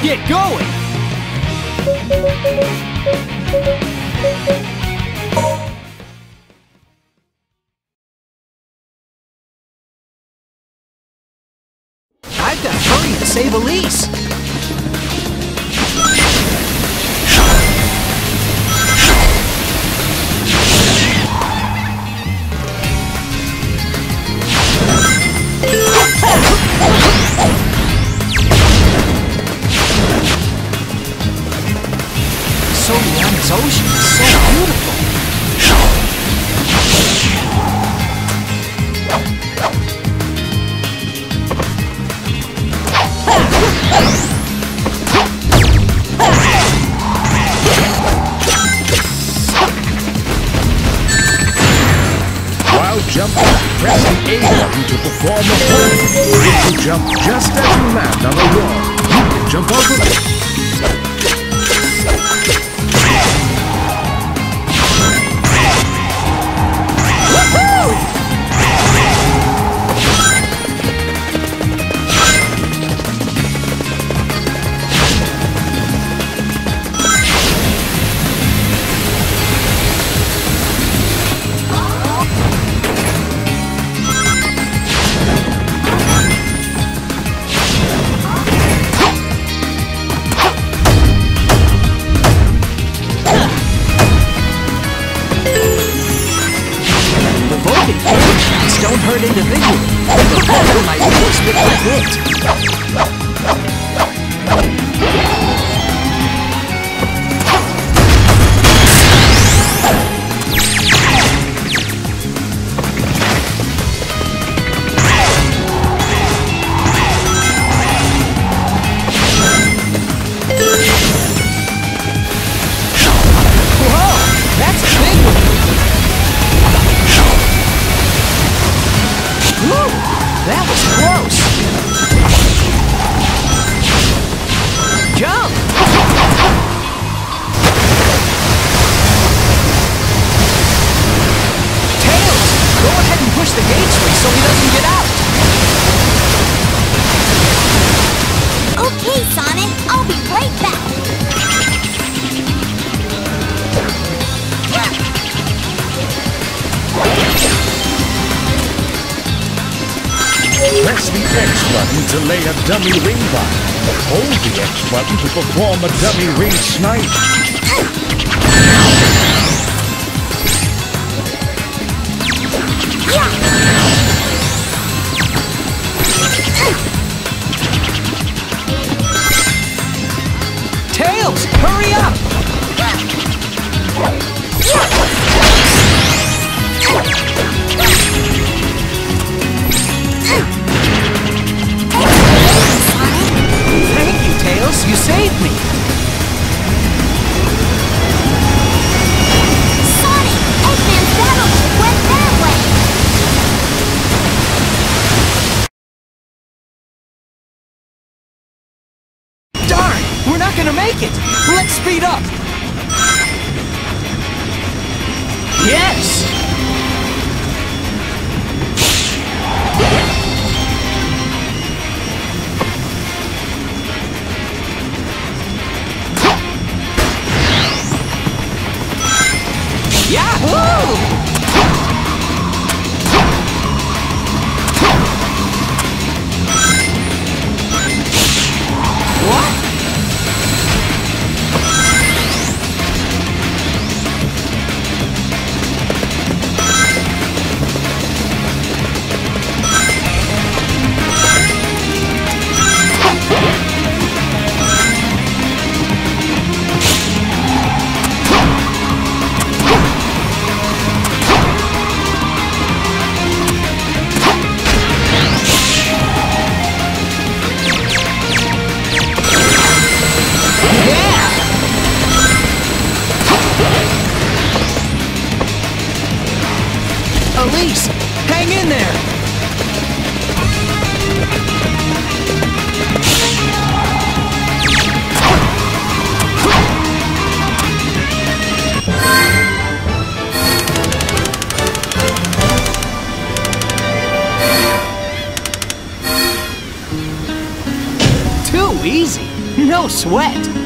get going! I've got to hurry to save Elise! Soleanna's ocean is so beautiful! While jumping, press the A button to perform a flip. If you jump just as you land on a wall, you can jump over it. Don't hurt individually, but the water might really stick like it. That was close! Jump! Tails! Go ahead and push the gate switch so he doesn't get out! Okay, Sonic, I'll be right back! Press the X button to lay a dummy ring bomb. Hold the X button to perform a dummy ring snipe. Tails, hurry up! Thank you, Tails. You saved me. Sonic! Eggman's battleship went that way! Darn! We're not gonna make it! Let's speed up! Yes! Yahoo! What? Elise, hang in there! Too easy! No sweat.